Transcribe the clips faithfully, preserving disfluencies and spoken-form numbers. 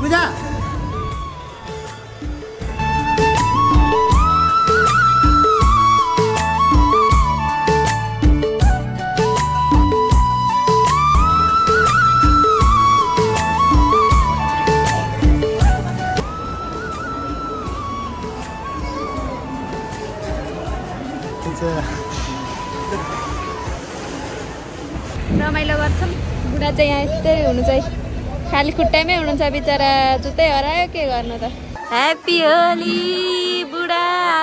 पूजा रमाइलो गर्छौँ बुढा चाहिँ यहाँ यस्तै हुनु चाहिँ खाली खुट्टामै हुनुहुन्छ बिचरा जुत्तै हरायो के गर्नु त ह्याप्पी होली बुढा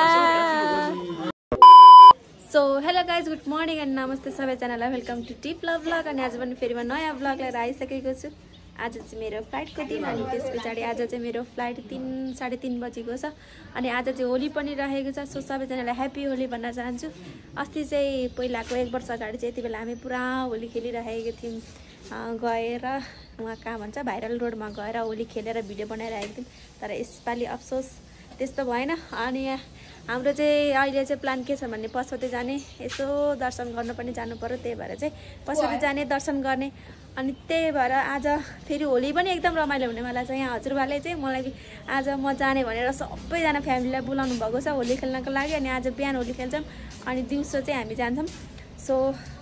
so hello guys good morning and नमस्ते सबैजनालाई welcome to tip love vlog अनि आज पनि फेरि म नयाँ भ्लग लिएर आइसकेको छु आज चाहिँ मेरो फ्लाइटको दिन अनि त्यस पछाडि आज चाहिँ मेरो फ्लाइट तिन साढे तिन बजीको छ अनि आज चाहिँ होली पनि रहेको छ सो सबैजनालाई ह्याप्पी होली भन्न चाहन्छु अस्ति चाहिँ पहिलाको एक वर्ष अगाडि चाहिँ यति बेला हामी पुरा होली खेलिरहेको थियौँ गएर उहाँ कहाँ भन्छ भाइरल रोडमा गएर होली खेलेर भिडियो बनाइरहेको थियौँ तर यसपालि अफसोस त्यस्तो भएन अनि हाम्रो चाहिँ अहिले चाहिँ प्लान के छ भने पशुपति जाने यसो दर्शन गर्नु पनि जानु पर्यो त्यही भएर चाहिँ पशुपति जाने दर्शन गर्ने अनि त्यही भएर आज फेरि होली पनि एकदम रमाइलो हुनेवाला छ यहाँ हजुरबाले चाहिँ मलाई आज म जाने भनेर सबैजना फ्यामिलीलाई बोलाउनु भएको छ होली खेल्नको लागि अनि आज बिहान होली खेल्छौँ अनि दिउँसो चाहिँ हामी जान्छौँ सो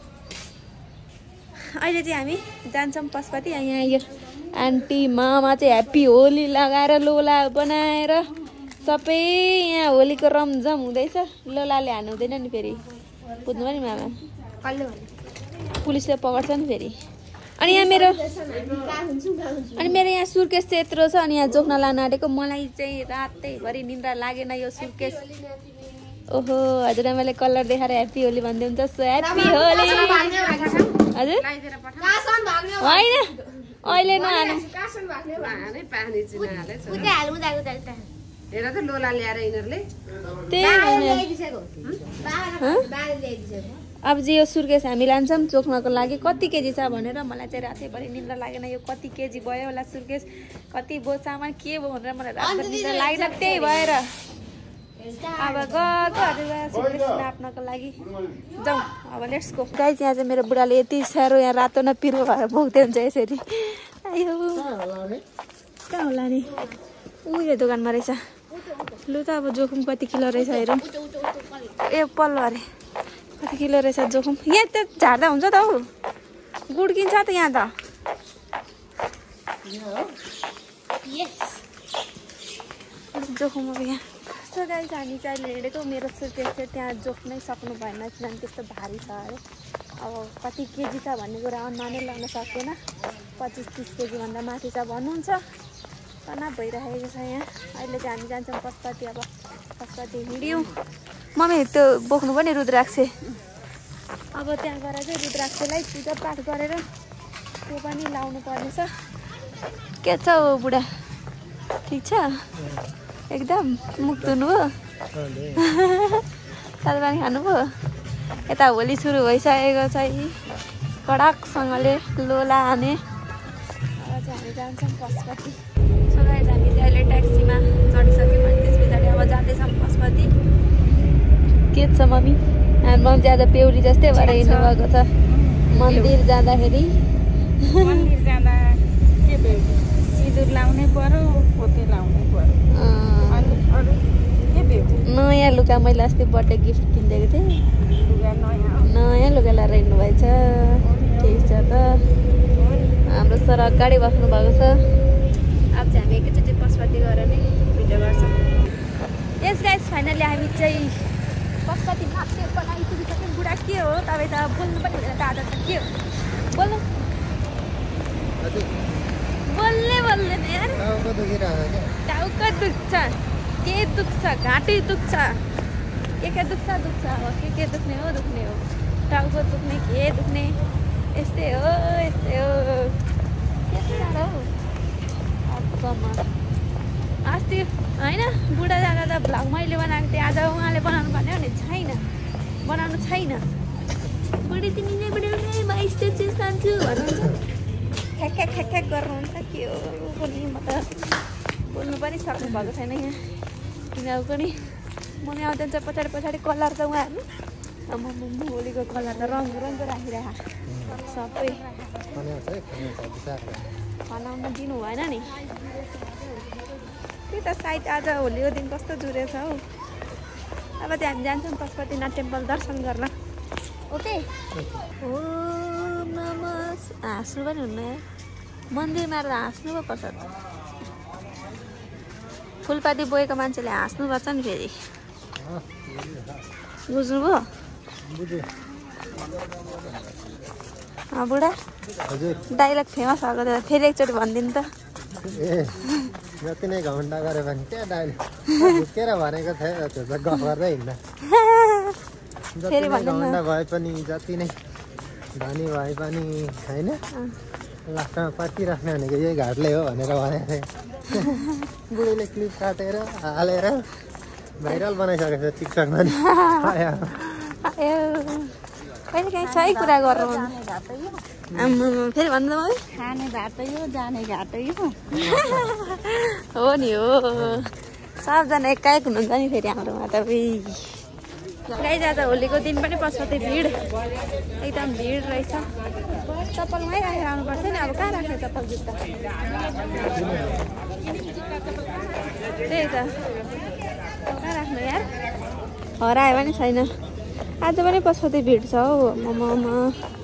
अहिले चाहिँ हामी जान्छौँ पशुपति यहाँ यो आन्टी मामा चाहिँ ह्याप्पी होली लगाएर लोला बनाएर सबै यहाँ होलीको रमझम हुँदैछ लोलाले हान्नु हुँदैन नि फेरि बुझ्नु नि मामा पुलिसले पक्र्छ नि फेरि अनि यहाँ मेरो अनि मेरो यहाँ सुर्केस चाहिँ यत्रो छ अनि यहाँ जोख्न लान आँटेको मलाई चाहिँ रातैभरि निन्द्रा लागेन यो सुर्केस ओहो हजुरआमाले कलर देखाएर ह्याप्पी होली भन्दै हुन्छ सो ह्याप्पी होली हजुर होइन अहिले नहाल्नु हेर त लोला ल्याएर यिनीहरूले अब चाहिँ यो सुर्केस हामी लान्छौँ चोख्नको लागि कति केजी छ भनेर मलाई चाहिँ रातैभरि निन्द्रा लागेन यो कति केजी भयो होला सुर्केस कति बो सामान के भयो भनेर मलाई रातभरि निन्द्रा लागेन त्यही भएर अब गएको हजुर सुर्केस नाप्नको लागि जाउँ अब लेट्स गो गाइस यहाँ चाहिँ मेरो बुढाले यति साह्रो यहाँ रातो न पिरो भएर बोक्दै हुन्छ यसरी आयो कहाँ होला नि उयो दोकानमा रहेछ लु त अब जोखुम कति किलो रहेछ हेरौँ ए पल्लो अरे कति किलो रहेछ जोखुम यहाँ त झार्दा हुन्छ त हौ गुड्किन्छ त यहाँ त जोखुम अब यहाँ सो गाइस हामी चाहिँ अहिले हिँडेको मेरो सुर्केस चाहिँ त्यहाँ जोख्नै सक्नु भएन किनभने त्यस्तो भारी छ अरे अब कति केजी छ भन्ने कुरा अनुमानै लगाउन सक्दैन पच्चिस तिस केजीभन्दा माथि छ भन्नुहुन्छ तनाव भइरहेको छ यहाँ अहिले चाहिँ हामी जान्छौँ पशुपति अब पशुपति हिँड्यौँ मम्मी त्यो बोक्नु पनि रुद्राक्ष अब त्यहाँ गएर चाहिँ रुद्राक्षलाई पूजा पाठ गरेर त्यो पनि लाउनु पर्नेछ के छ हो बुढा ठिक छ एकदम मुख धुनुभयो सालपानी खानुभयो यता होली सुरु भइसकेको छ कडकसँगले लोला हाने अब चाहिँ हामी जान्छौँ पशुपति सो गाइस हामी चाहिँ अहिले ट्याक्सीमा चढिसक्यौँ अनि त्यस पछाडि अब जाँदैछौँ पशुपति के छ मम्मी हाम्रो मम्मी चाहिँ आज बेहुली जस्तै भएर हिँड्नु भएको छ मन्दिर जाँदाखेरि मन्दिर जाँदा के बेहुली सिन्दुर लाउनै पर्यो पोते लाउनै पर्यो अनि अरू के बेहुली नयाँ लुगा मैले अस्ति बर्थडे गिफ्ट किनिदिएको थिएँ लुगा नयाँ नयाँ लुगा लगाएर हिँड्नु भएछ ठिक छ त हाम्रो सर अगाडि बस्नु भएको छ अब चाहिँ हामी एकैचोटि पशुपति गएर नै भिडियो गर्छौँ यस गाइस फाइनली हामी चाहिँ पशुपति नाप्ने बनाइसकिसक्यौँ बुढा के हो तपाईँ त बोल्नु पनि हुँदैन त आदत के हो बोल्नु बोल्ने बोल्दैन यार टाउको दुख्छ के दुख्छ घाँटी दुख्छ के के दुख्छ दुख्छ अब के के दुख्ने हो दुख्ने हो टाउको दुख्ने के दुख्ने यस्तै हो यस्तै हो के साह्रो हो अस्ति होइन बुढा जाँदा त भ्लग मैले बनाएको थिएँ आज उहाँले बनाउनु भन्यो भने छैन बनाउनु छैन बुढी तिमी नै बनाउने म स्टेप चेन्ज खान्छु भन्नुहुन्छ ख्याक ख्याक ख्याक ख्याक गर्नुहुन्छ के हो पनि म त बोल्नु पनि सक्नु भएको छैन यहाँ किनभने पनि मलाई आउँदैन चाहिँ पछाडि पछाडि कलर त उहाँहरू म होलीको कलर त रङ रङको राखिरहेको सबै बनाउन दिनु भएन नि त साइड आज होलीको दिन कस्तो जुरेछ हौ। अब त्यहाँ हामी जान्छौँ पशुपतिनाथ टेम्पल दर्शन गर्न। ओके ओम नमः। हाँस्नु पनि हुन्न यार, मन्दिरमा त हाँस्नु पो पर्छ। फुलपाती बोकेको मान्छेले हाँस्नुपर्छ नि फेरि, बुझ्नुभयो? बुढा डाइलग फेमस भएको थियो, फेरि एकचोटि भनिदिनु त। ए जति नै घन्टा गरे पनि क्या डाइलग झुकेर भनेको थियो, त्यो त गफ गर्दै हिँड्दा। जति नै घन्टा भए पनि, जति नै धनी भए पनि होइन, लास्टमा पाकिराख्ने भनेको यही घाटले हो भनेर भनेको थिएँ। बुढीले क्लिप काटेर हालेर भाइरल बनाइसकेको छ टिकटकमा नि। कहिले काहीँ सही कुरा गर्नु फेरि भन्नु है। खाने घाट यो, जाने घाट यो हो नि हो, सबजना एकाएक हुनुहुन्छ नि फेरि हाम्रोमा त। गाइज आज होलीको दिन पनि पशुपति भिड, एकदम भिड रहेछ। चप्पलमै राखेर आउनुपर्छ नि, अब कहाँ राख्ने चप्पल जुत्ता, त्यही त कहाँ राख्नु यार, हरायो पनि छैन। आज पनि पशुपति भिड छ हौ ममा।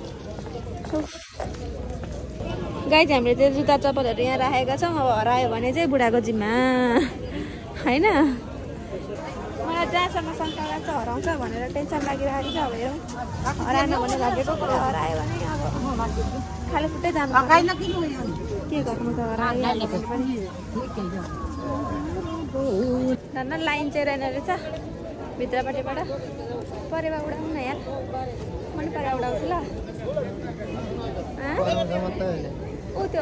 गाइज हामीले त्यो जुत्ता चप्पलहरू यहाँ राखेका छौँ, अब हरायो भने चाहिँ बुढाको जिम्मा होइन। मलाई जहाँसम्म शङ्का लाग्छ हराउँछ भनेर टेन्सन लागिरहेको छ। अब हेरौँ हराएन भने भागेको कुरा, हरायो भने अब खाली खुट्टै जानु के गर्नु त, हरायो धन्न। लाइन चाहिँ रहेन रहेछ भित्रपट्टिबाट, परेवा उडाउनु न यार, मैले परेवा उडाउँछु ल। ऊ त्यो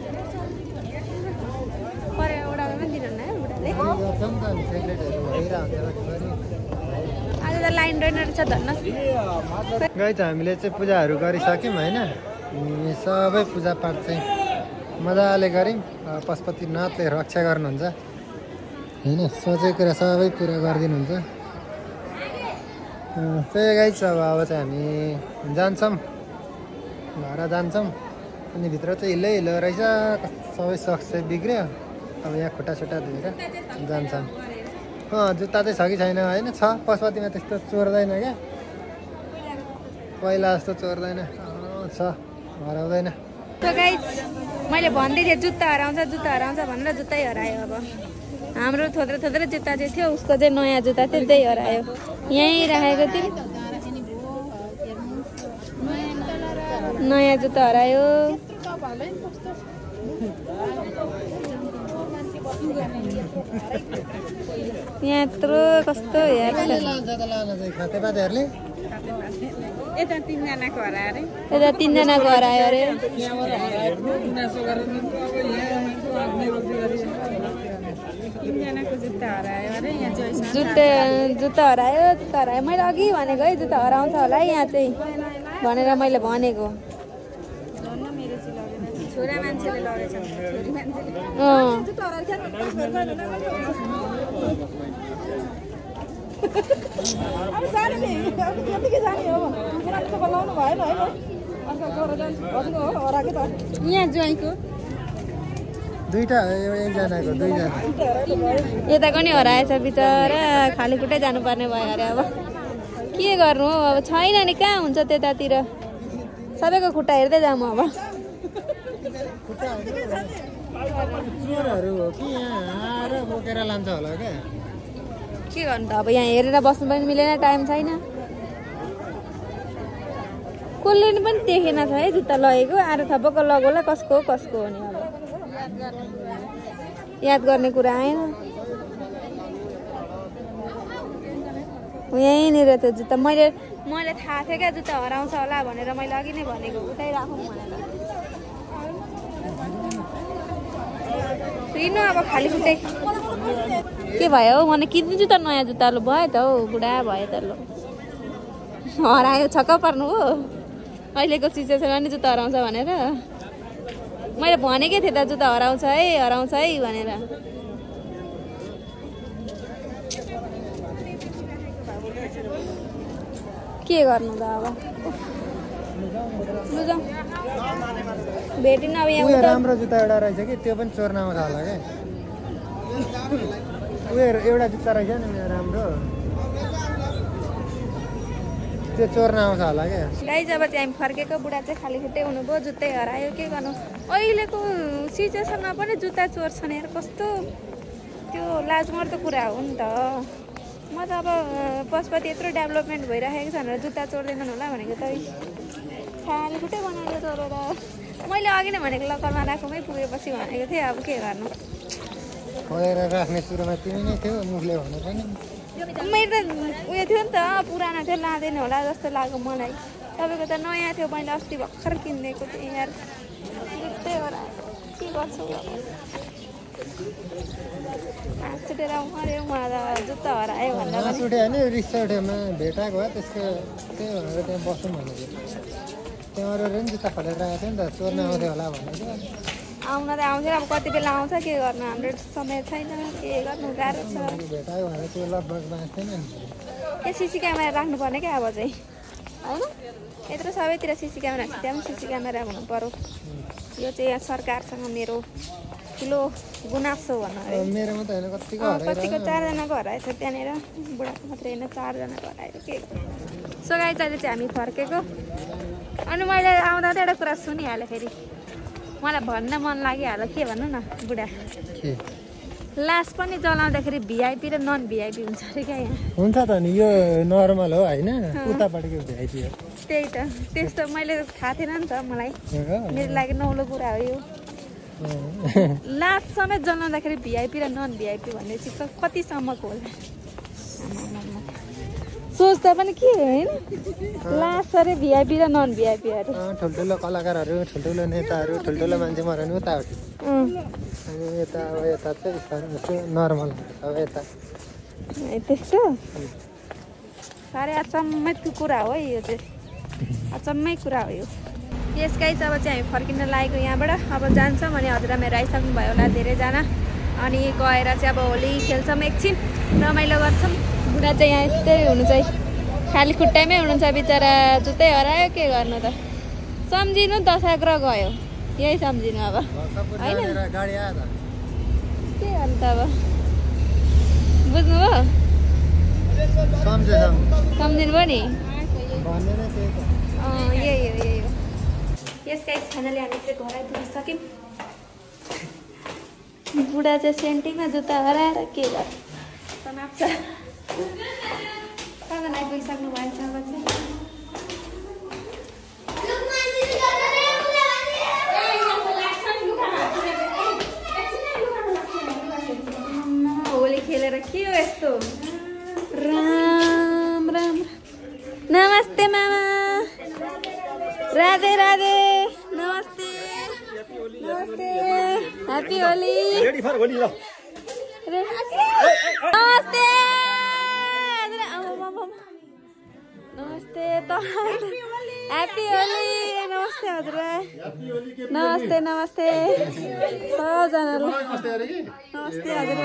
परेवा उडाउनु पनि दिनुहुन्न है बुढाले। आज त लाइन रहेन रहेछ धन्न। गाइज हामीले चाहिँ पूजाहरू गरिसक्यौँ होइन, सबै पूजापाठ चाहिँ मजाले गऱ्यौँ। पशुपतिनाथले रक्षा गर्नुहुन्छ होइन, सोचेको कुरा सबै पुरा गरिदिनुहुन्छ। त्यही गाइज अब अब चाहिँ हामी जान्छौँ, घर जान्छौँ। अनि भित्र चाहिँ हिलो हिलो रहेछ, सबै सक्स चाहिँ बिग्रियो। अब यहाँ खुट्टा सुट्टा धोएर जान्छौँ। अँ जुत्ता चाहिँ छ कि छैन होइन, छ। पशुपतिमा त्यस्तो चोर्दैन क्या, पहिला जस्तो चोर्दैन, छ हराउँदैन। गाइज मैले भन्दै थिएँ जुत्ता हराउँछ जुत्ता हराउँछ भनेर, जुत्तै हरायो। अब हाम्रो थोत्रो थोत्रो जुत्ता चाहिँ थियो, उसको चाहिँ नयाँ जुत्ता थियो, त्यही हरायो। यहीँ राखेको थिएँ, नयाँ जुत्ता हरायो। यहाँ यत्रो कस्तो हेर्छ, यता तिनजनाको हरायो अरे, यता तिनजनाको हरायो अरे। तिनजनाको जुत्ता हरायो अरे यहाँ चाहिँ। जुत्ता जुत्ता हरायो जुत्ता हरायो मैले अघि भनेको है, जुत्ता हराउँछ होला है यहाँ चाहिँ भनेर मैले भनेको। छोरा मान्छेले लगेछ, छोरी मान्छेले यहाँ ज्वाइँको दुईटा एकजनाको दुईजना यताको नि हराएछ बिचरा, खाली खुट्टै जानुपर्ने भयो अरे। अब के गर्नु हो, अब छैन नि, कहाँ हुन्छ त्यतातिर, सबैको खुट्टा हेर्दै जाऊँ अब। चोरहरू हो कि यहाँ आएर बोकेर लान्छ होला क्या, के गर्नु त अब। यहाँ हेरेर बस्नु पनि मिलेन, टाइम छैन। कसले पनि देखेन छ है जुत्ता लगेको, आएर थपक्क लगो होला, कसको हो कसको हो नि। अब याद गर्ने कुरा आएन। यहीँनिर त्यो जुत्ता मैले मैले थाहा थियो क्या जुत्ता हराउँछ होला भनेर, मैले अघि नै भनेको उतै राखौँ भनेर। किन अब खाली खुट्टै के भयो हौ, मलाई किनिदिन्छु त नयाँ जुत्ता। लु भयो त हौ, बुढा भयो त। लु हरायो, छक्क पर्नु हो अहिलेको सिचुएसनमा नि जुत्ता हराउँछ भनेर। मैले भनेकै थिएँ त जुत्ता हराउँछ है हराउँछ है भनेर। के गर्नु त अब, लु जाउँ भेटिन अब यहाँ। राम्रो जुत्ता एउटा रहेछ कि, त्यो पनि चोर्न आउँछ होला क्या। उयो एउटा जुत्ता रहेछ नि मेरो राम्रो त्यो चोर्न आउँछ होला क्या गाइज अब चाहिँ हामी फर्केको बुढा चाहिँ खाली खुट्टै हुनुभयो जुत्तै हरायो के गर्नु अहिलेको सिचुएसनमा पनि जुत्ता चोर्छन् यार कस्तो त्यो लाजमर्दो कुरा हो नि त म त अब पशुपति यत्रो डेभलपमेन्ट भइरहेको छ भनेर जुत्ता चोर्दैनन् होला भनेको त खाली खुट्टै बनाएर चोरेर मैले अघि नै भनेको लकरमा राखौँमै पुगेपछि भनेको थिएँ अब के गर्नु खोलेर राख्ने सुरुमा तिमी नै थियो मुखले भन्नु पनि मेरो त उयो थियो नि त पुरानो थियो लाँदैन होला जस्तो लाग्यो मलाई तपाईँको त नयाँ थियो मैले अस्ति भर्खर किनिदिएको थिएँ यार जुत्तै हो के गर्छु हाँस उठेर मऱ्यो मलाई त जुत्ता हरायो भन्दा हाँस उठ्यो भने रिक्सा उठ्योमा भेटाएको भए त्यसको त्यही भनेर त्यहाँ बसौँ भनेको त्यहाँ अरू पनि जुत्ता खोलेर राखेको थियो नि त चोर्न आउँथ्यो होला भनेको आउन त आउँथ्यो अब कति बेला आउँछ के गर्नु हाम्रो समय छैन के गर्नु गाह्रो छ भेटायो भने त्यो लगभग बाँच्दैन नि ए सिसी क्यामेरा राख्नुपर्ने क्या अब चाहिँ होइन यत्रो सबैतिर सिसी क्यामेरा छ त्यहाँ पनि सिसी क्यामेरा हुनु पऱ्यो यो चाहिँ यहाँ सरकारसँग मेरो ठुलो गुनासो भन्नु अरे मेरोमा त होइन कतिको कतिको चारजनाको हराएछ त्यहाँनिर बुढाको मात्रै होइन चारजनाको हरायो के सो गाइस अहिले चाहिँ हामी फर्केको अनि मैले आउँदा त एउटा कुरा सुनिहालेँ फेरि मलाई भन्न मन लागिहाल्यो के भन्नु न बुढा लास पनि जलाउँदाखेरि भिआइपी र नन भिआइपी हुन्छ अरे क्या यहाँ हुन्छ त नि यो नर्मल हो होइन उतापट्टिको भिआइपी हो त्यही त त्यस्तो मैले थाहा थिएन नि त मलाई मेरो लागि नौलो कुरा हो यो लास समेत जलाउँदाखेरि भिआइपी र नन भिआइपी भनेपछि कतिसम्मको होला सोच्दा पनि के होइन लास अरे भिआइपी र नन भिआइपीहरू ठुल्ठुलो कलाकारहरू ठुल्ठुलो नेताहरू ठुल्ठुलो मान्छे मऱ्यो भने उतापट्टि अनि यता अब यता चाहिँ नर्मल अब यता त्यस्तो साह्रै अचम्मै कुरा हो है यो चाहिँ अचम्मै कुरा हो यो यस गाइस अब चाहिँ हामी फर्किन लागेको यहाँबाट अब जान्छौँ अनि हजुरआमाहरू आइसक्नुभयो होला धेरैजना अनि गएर चाहिँ अब होली खेल्छौँ एकछिन रमाइलो गर्छौँ बुढा चाहिँ यहाँ यस्तै हुनु चाहिँ खाली खुट्टामै हुनुहुन्छ बिचरा जुत्तै हरायो के गर्नु त सम्झिनु दशाग्रह गयो यही सम्झिनु अब होइन के गर्नु त अब बुझ्नुभयो सम्झिनुभयो नि अँ यही हो यही हो यस गाइस फाइनली हामी चाहिँ घर आइपुग्न सक्यौँ बुढा चाहिँ सेन्टीमा जुत्ता हराएर के गर्छ समाप्त छ साधन आइपुगिसक्नु भएछ अब चाहिँ होली खेलेर के हो यस्तो राम राम नमस्ते मामा राधे राधे नमस्ते नमस्ते happy Holi ready for Holi ल नमस्ते नमस्ते त ह्याप्पी होली नमस्ते हजुर नमस्ते नमस्ते सबजनालाई नमस्ते हजुर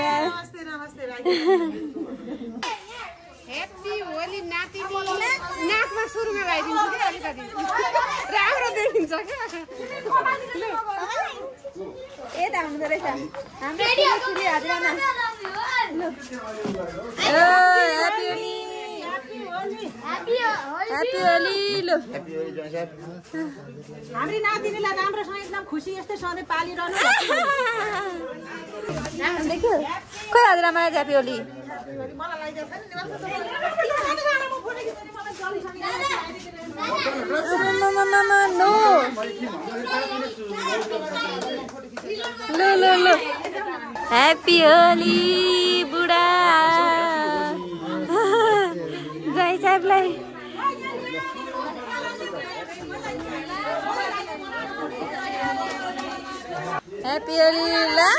ह्याप्पी होली नाति नाकमा सुरुमा लगाइदिन्छु कि अलिकति राम्रो देखिन्छ क्या ए त हुँदो रहेछ हाम्रो हजुरआमा ह्याप्पी होली ह्याप्पी होली लु हाम्रो नातिनीलाई राम्रोसँग एकदम खुसी यस्तै सधैँ पालिरहनु देखियो खोइ हजुरआमालाई ह्याप्पी होली नो लो लो लो ह्याप्पी होली बुढा जय साहबलाई ह्याप्पी होली ला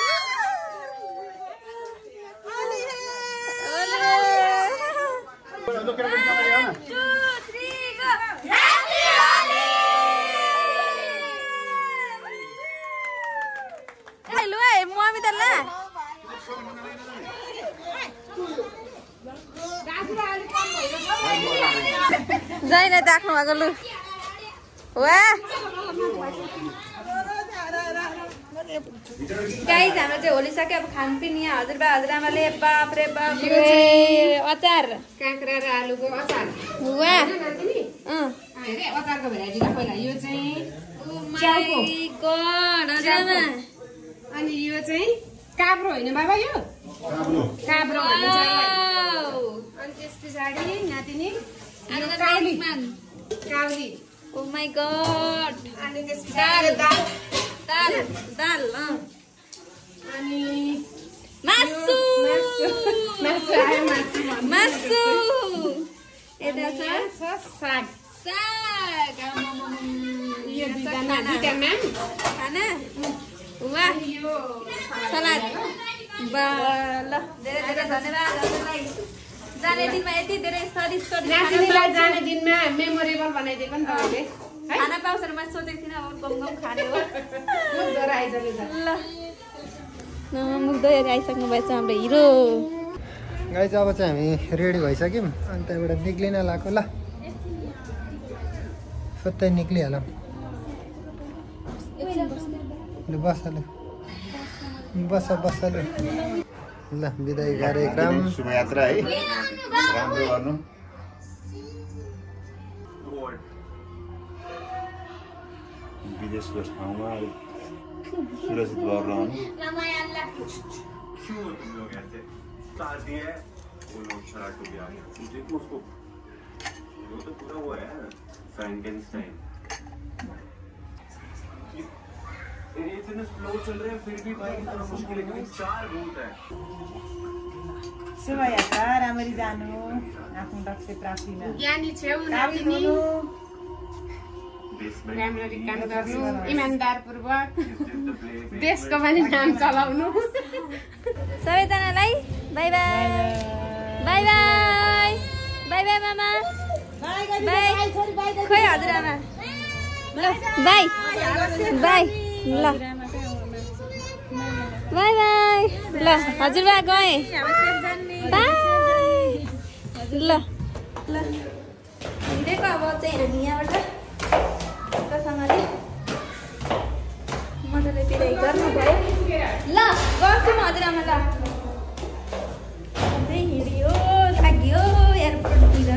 जाइन देख्नु भएको लु वा गाइस हाम्रो चाहिँ होली सक्यो अब खानपिन यहाँ हजुरबा हजुरआमाले बाप रे बाप रे अचार काँक्रा र आलुको अचार वाह अँ हेरे अचारको भेराइटी ल पहिला यो चाहिँ ओ माई गॉड हजुरआमा अनि यो चाहिँ काब्रो होइन बाबा यो काब्रो काब्रो भन्छ अनि त्यस पछाडि नातिनी काउली काउली ओ माई गॉड अनि त्यस पछाडि दाल दाल दाल अनि मासु मासु आयो मासु मासु यता छ साग साग यो दुईजना दुईटा म्याम खाना वाह यो सलाद ल धेरै धेरै धन्यवाद हजुरलाई जाने दिनमा यति धेरै स्वादिष्ट स्वादिष्ट नातिनीलाई जाने दिनमा मेमोरेबल बनाइदिएको नि तपाईँले खाना पाउँछ भने मैले सोचेको थिइनँ अब गम गम खाने हो मुखद्वारा आइसकेछ ल मुखद्वारा आइसक्नु भएछ हाम्रो हिरो गाइस अब चाहिँ हामी रेडी भइसक्यौँ अनि त्यहाँबाट निक्लिन लाग्यो ल फुत्तै निक्लिहालौँ ल बस ल बस बस ल ल बिदाई कार्यक्रम शुभयात्रा है राम्रो गर्नु विदेशको ठाउँमा सुरक्षित भएर रहनु इतने स्लो चल रहे हैं फिर भी भाई इतना मुश्किल है क्योंकि चार रूट है शुभयात्रा राम्ररी जानु आफ्नो लक्ष्य प्राप्तिमा ज्ञानी छेउ नातिनी राम्ररी काम गर्नु इमानदारपूर्वक देशको पनि नाम चलाउनु सबैजनालाई bye bye bye bye bye bye मामा बाई खोइ हजुरआमा ल बाई बाई ल बाई बाई ल हजुरबा गएँ बाई ल ल हिँडेको अब चाहिँ हामी यहाँबाट राम्रोसँगले मजाले बिदाई गर्नुभयो ल गर्छु म हजुरआमा ल अझै हिँड्यो लाग्यो एयरपोर्टतिर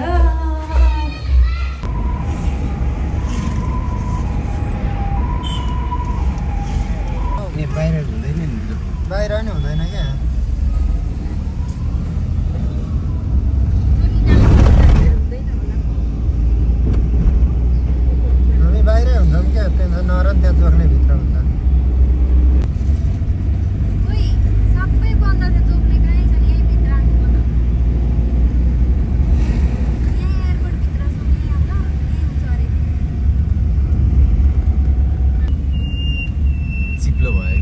बाहिर हुँदैन नि बाहिर नि हुँदैन क्या हामी बाहिरै हुन्छौँ क्या त्यहाँ नरन त्यहाँ जोख्ने भित्र हुन्छ सबै बन्द थियो जोक्ने कहीँ छैन यहीँ भित्र आएको बन्द यहीँ एयरपोर्टभित्र छ यहीँ आउँदा यहीँ हुन्छ अरे चिप्लो भयो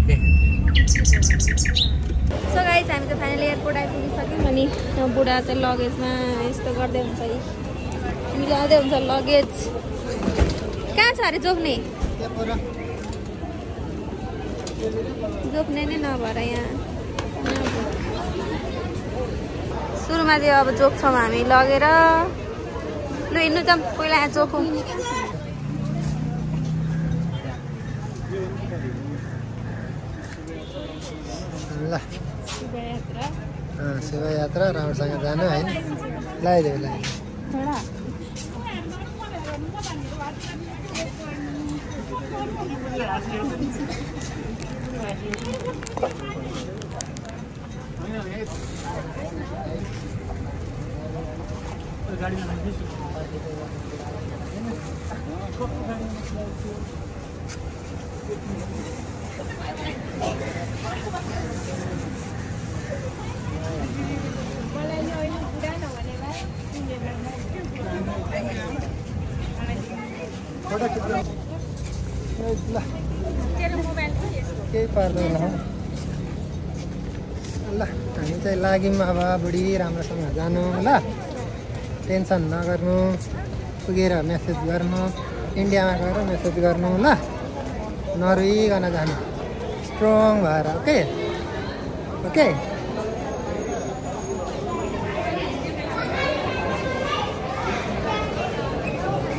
सो गाइस हामी चाहिँ फाइनली एयरपोर्ट आइपुगिसक्यौँ अनि बुढा चाहिँ लगेजमा यस्तो गर्दै हुन्छ है मिलाउँदै हुन्छ लगेज कहाँ छ अरे जोक्ने जोक्ने नै नभएर यहाँ सुरुमा चाहिँ अब जोक्छौँ हामी लगेर लु हिँड्नु त पहिला यहाँ जोखौँ ल शिवयात्रा राम्रोसँग जानु होइन लगाइदेऊ लगाइदेऊ ल केही पर्दैन ल हामी चाहिँ लाग्यौँ अब बुढी राम्रोसँग जानु ल टेन्सन नगर्नु पुगेर मेसेज गर्नु इन्डियामा गएर मेसेज गर्नु ल नरुइकन जानु स्ट्रङ भएर ओके ओके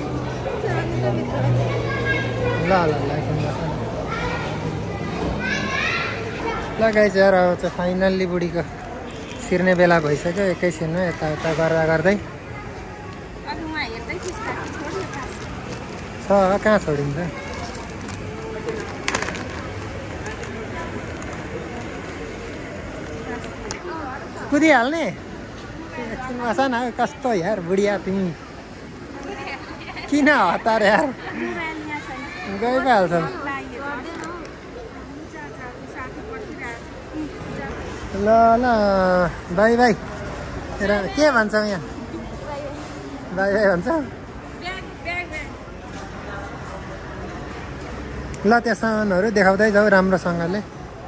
ल ल ल ल गाइस यार अब चाहिँ फाइनल्ली बुढीको छिर्ने बेला भइसक्यो एकैछिनमा यताउता गर्दा गर्दै छ कहाँ छोडिन्छ कुदिहाल्ने एकछिन बस न कस्तो यार बुढिया तिमी किन हतार यार गइहाल्छ ल ल बाई बाई के भन्छौ यहाँ बाई बाई भन्छ ल त्यहाँ सामानहरू देखाउँदै जाऊ राम्रोसँगले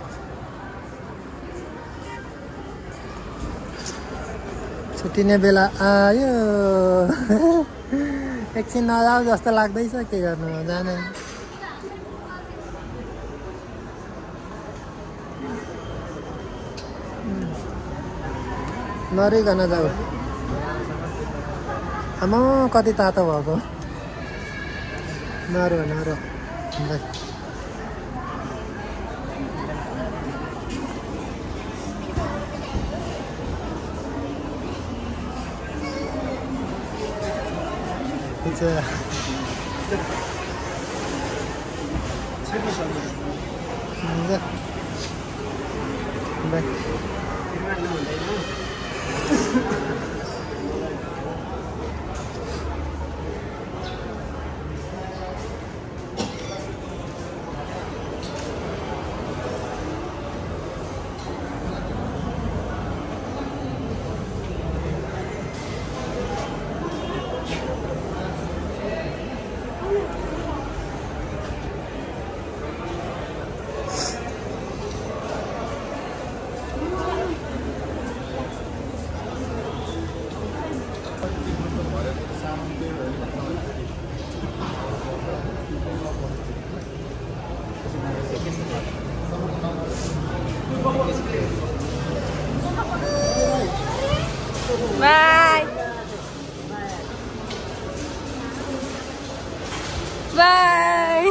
छुट्टिने बेला आयो एकछिन नजाऊ जस्तो लाग्दैछ के गर्नु जाने नरिकन जाऊ आमा कति तातो भएको नरो नरो Bye. Bye.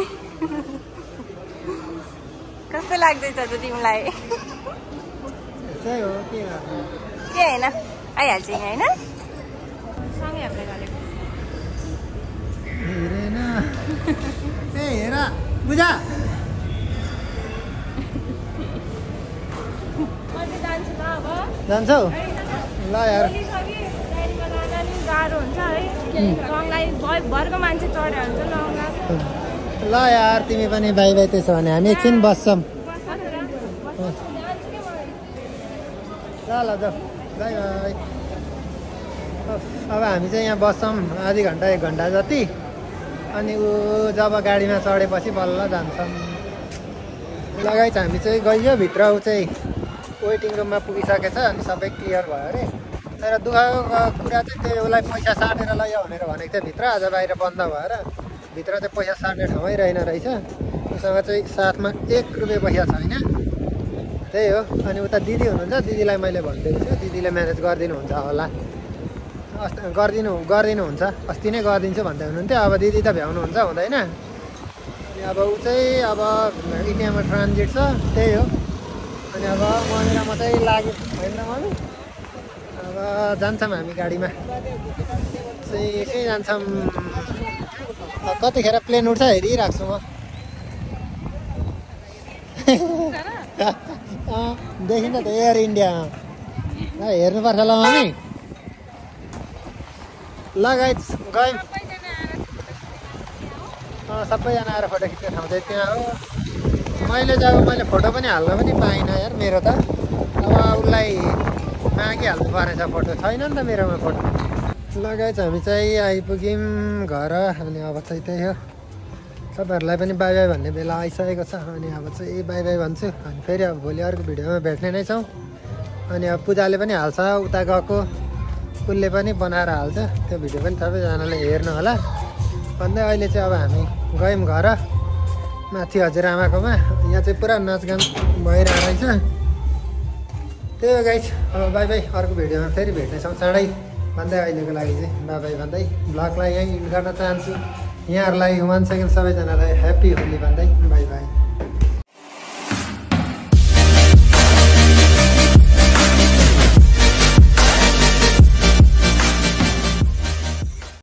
कस्तो लाग्दैछ त तिमीलाई त्यही हो के गर्नु के हैन आइहाल्छ यहाँ हैन सँगै हामीले गरेको हेरेन ए हेर बुझा जान्छौ ल यार गाह्रो हुन्छ है गङ्गाई भरको मान्छे चढ्यो हुन्छ नङ्गा ल यार तिमी पनि बाई बाई त्यसो भने हामी एकछिन बस्छौँ ल ल जाऊ बाई बाई अब हामी चाहिँ यहाँ बस्छौँ आधी घन्टा एक घन्टा जति अनि ऊ जब गाडीमा चढेपछि बल्ल जान्छौँ लगाइ चाहिँ हामी चाहिँ गइयो भित्र ऊ चाहिँ वेटिङ रुममा पुगिसकेछ अनि सबै क्लियर भयो अरे तर दुःखको कुरा चाहिँ त्यो उसलाई पैसा साटेर लैयो भनेर भनेको थियो भित्र आज बाहिर बन्द भएर भित्र चाहिँ पैसा साट्ने ठाउँै रहेन रहेछ उसँग चाहिँ साथमा एक रुपियाँ पैसा छैन त्यही हो अनि उता दिदी हुनुहुन्छ दिदीलाई मैले भनिदिएको छु दिदीले म्यानेज गरिदिनुहुन्छ होला अस्ति गरिदिनु गरिदिनुहुन्छ अस्ति नै गरिदिन्छु भन्दै हुनुहुन्थ्यो अब दिदी त भ्याउनुहुन्छ हुँदैन अनि अब ऊ चाहिँ अब इन्डियामा ट्रान्जिट छ त्यही हो अनि अब मम्मी र म चाहिँ लाग्यो होइन र मम्मी अब जान्छौँ हामी गाडीमा चाहिँ यसै जान्छौँ कतिखेर प्लेन उठ्छ हेरिरहेको छु म देखिन्छ त एयर इन्डिया हेर्नुपर्छ ल मम्मी लगाइ गयौँ सबैजना आएर फोटो खिच्ने ठाउँ चाहिँ त्यहाँ हो मैले चाहिँ अब मैले फोटो पनि हाल्न पनि पाइनँ यार मेरो त अब उसलाई मागिहाल्नु परेछ फोटो छैन नि त मेरोमा फोटो लगाइ चाहिँ हामी चाहिँ आइपुग्यौँ घर अनि अब चाहिँ त्यही हो सबैहरूलाई पनि बाई बाई भन्ने बेला आइसकेको छ अनि अब चाहिँ बाई बाई भन्छु अनि फेरि अब भोलि अर्को भिडियोमा भेट्ने नै छौँ अनि अब पूजाले पनि हाल्छ उता गएको उसले पनि बनाएर हाल्छ त्यो भिडियो पनि सबैजनाले हेर्नु होला भन्दै अहिले चाहिँ अब हामी गयौँ घर माथि हजुरआमाकोमा यहाँ चाहिँ पुरा नाचगान भइरहेको रहेछ त्यही हो गाइस अब बाई बाई अर्को भिडियोमा फेरि भेट्नेछौँ चाँडै भन्दै अहिलेको लागि चाहिँ बाई बाई भन्दै भ्लगलाई यहीँ इन्ड गर्न चाहन्छु यहाँहरूलाई वान सेकेन्ड सबैजनालाई ह्याप्पी होली भन्दै बाई बाई